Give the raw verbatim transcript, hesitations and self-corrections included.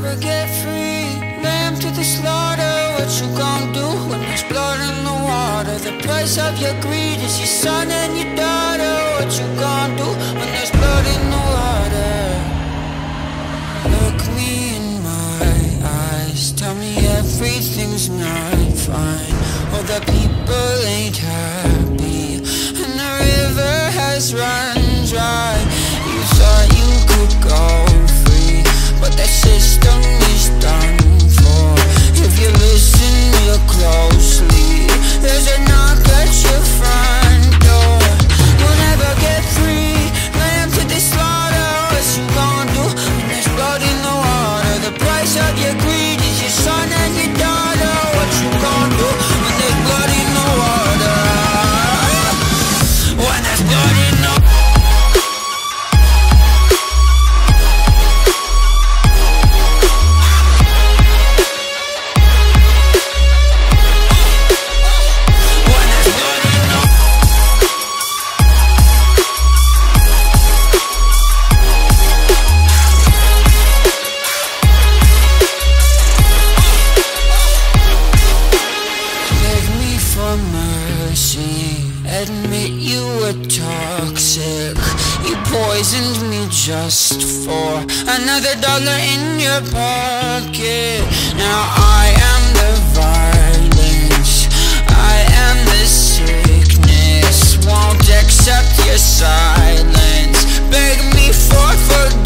never get free. Lamb to the slaughter, what you gon' do when there's blood in the water? The price of your greed is your son and your daughter. What you gon' do when there's blood in the water? Look me in my eyes, tell me everything's not fine. All the people ain't happy, and the river has run dry. You thought you could go free, but that system is done for. If you listen real closely, there's a knock at your front door. You'll never get free. Lamb to the slaughter, what you gon' do when there's blood in the water? The price of your greed is your son and your daughter. What you gon' do when there's blood in the water? When there's blood in the water. Admit you were toxic. You poisoned me just for another dollar in your pocket. Now I am the violence, I am the sickness. Won't accept your silence, beg me for forgiveness.